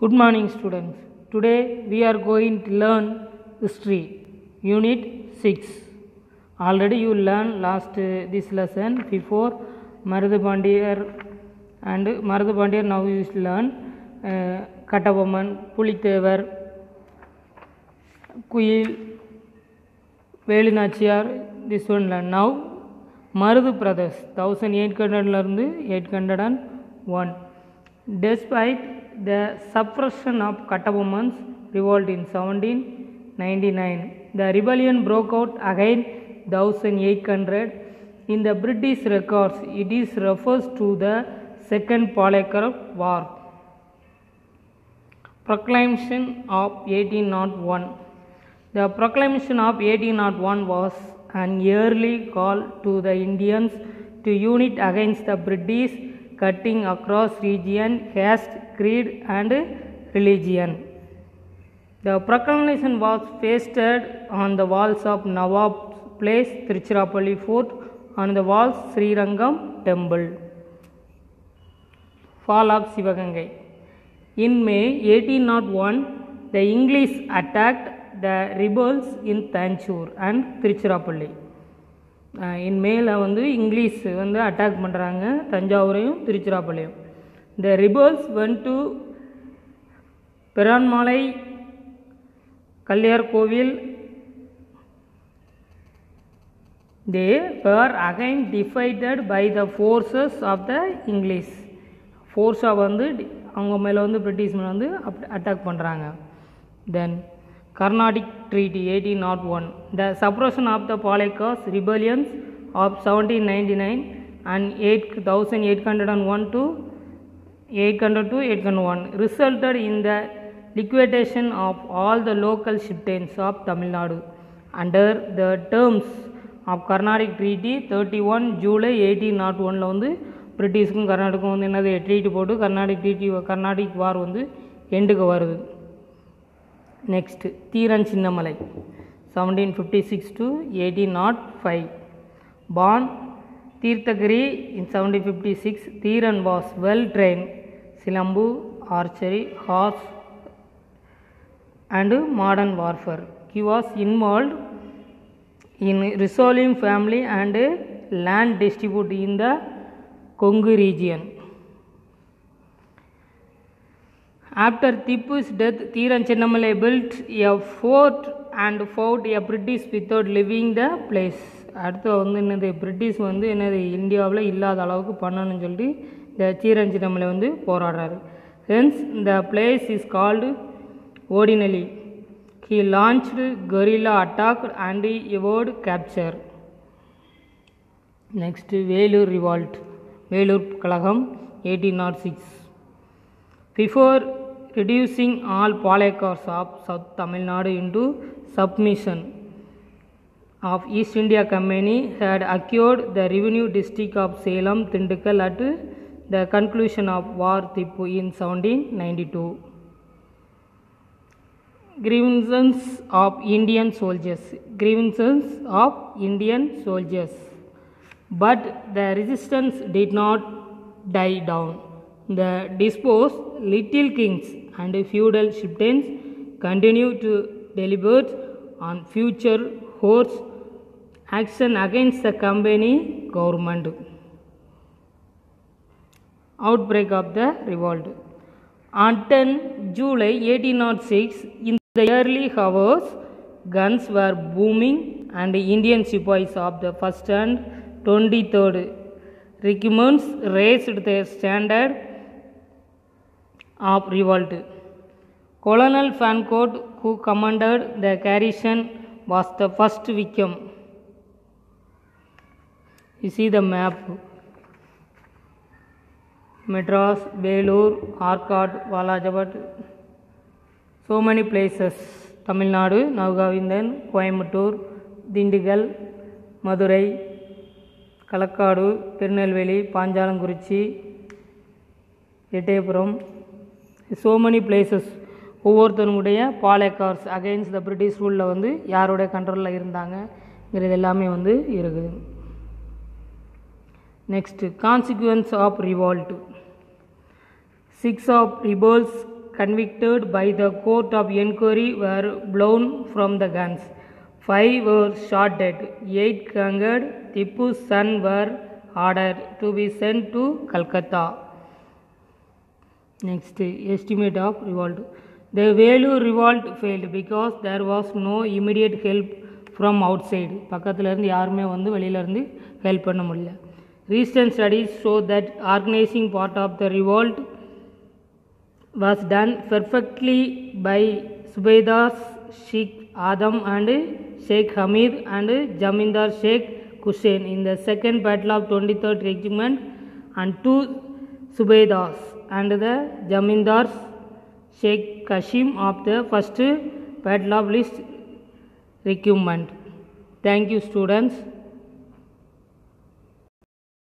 Good morning, students. Today we are going to learn history, unit 6. Already you learned this lesson before Marudha Pandiyar, and Marudha Pandiyar now you learn Kattaboman, Pulithevar, Kuyil, Velu Nachiyar. This one learn. Now Marudha brothers 1800-801. Despite the suppression of Kattaboman's revolt in 1799, the rebellion broke out again 1800. In the British records, it is refers to the Second Palakkad War. Proclamation of 1801. The proclamation of 1801 was an yearly call to the Indians to unite against the British, cutting across region, caste, creed and religion. The proclamation was pasted on the walls of Nawab's Place, Tiruchirappalli Fort, on the walls Srirangam Temple. Fall of Sivagangai. In May 1801, the English attacked the rebels in Tanjore and Tiruchirappalli. In மேல வந்து English வந்து attack பண்ணுறாங்க தஞ்சாவூரையும் திருச்சிராப்பள்ளியும். The rebels went to பெரான்மலை, கல்யார் கோவில். They were again defeated by the forces of the English. ஃபோர்ஸாக வந்து அவங்க மேலே வந்து பிரிட்டிஷ் மேலே வந்து அட்டாக் பண்ணுறாங்க. Then Carnatic Treaty 1801. The suppression of the Palakkad rebellions of 1799 and 1801 to 801 resulted in the liquidation of all the local chieftains of Tamil Nadu under the terms of Carnatic Treaty 31 July 1801. வந்து பிரிட்டிஷ்க்கும் கர்நாடகம் வந்து என்னது treaty போட்டு கர்நாடிக் வார் வந்து எண்டுக்கு வருது. Next, Theeran Chinnamalai 1756 to 1805. Born Tirthagiri in 1756, Theeran was well trained Silambu, archery, horse and modern warfare. He was involved in resolving family and land dispute in the Kongu region. After Tipu's death, Theeran Chinnamalai built a fort and fought a British without leaving the place. அடுத்து வந்து என்னது British வந்து என்னது இந்தியாவில் இல்லாத அளவுக்கு பண்ணணும்னு சொல்லிட்டு இந்த தீரன் சின்னமலை வந்து போராடுறாரு. Hence the place is called Odinelli. He launched guerrilla attack and evaded capture. Next, Velur revolt, Velur Kalagam 1806. Before reducing all Palakkads of South Tamil Nadu into submission of East India Company had acquired the revenue district of Salem, Tindikkal at the conclusion of war Tipu in 1792. Grievances of Indian soldiers. Grievances of Indian soldiers. But the resistance did not die down. The disposed little kings and feudal chieftains continued to deliberate on future horse action against the company government. Outbreak of the revolt. On 10 July 1806, in the early hours, guns were booming and Indian sepoys of the 1st and 23rd regiments raised their standard of revolt. Colonel Fancourt, who commanded the garrison, was the first victim. You see the map. Madras, Belur, Arcot, Valajabat, so many places. Tamil Nadu, Navagovindan, Coimbatore, Dindigul, Madurai, Kalakkadu, Tirunelveli, Panjalankurichi, Ettayapuram. So many places. ஒவ்வொருத்தருடைய பாலக்கார்ஸ் against the British ரூலில் வந்து யாரோடைய கண்ட்ரோலில் இருந்தாங்கங்கிறது எல்லாமே வந்து இருக்குது. Next, consequence of revolt. 6 of rebels convicted by the court of inquiry were blown from the guns. 5 were shot dead. 8 conquered. Tipu's sons were ordered to be sent to Calcutta. Next, estimate of revolt. The Velu revolt failed because there was no immediate help from outside. பக்கத்தில் இருந்து யாருமே வந்து வெளியிலேருந்து help பண்ண முடியல. Recent studies show that organizing part of the revolt was done perfectly by Subedars Sheikh Adam and Sheikh Hamid and Jamindar Sheikh Hussain in the second battle of 23rd Regiment, and 2 Subedars and the Jamindars Sheikh Kashim of the first battle of List Regiment. Thank you, students.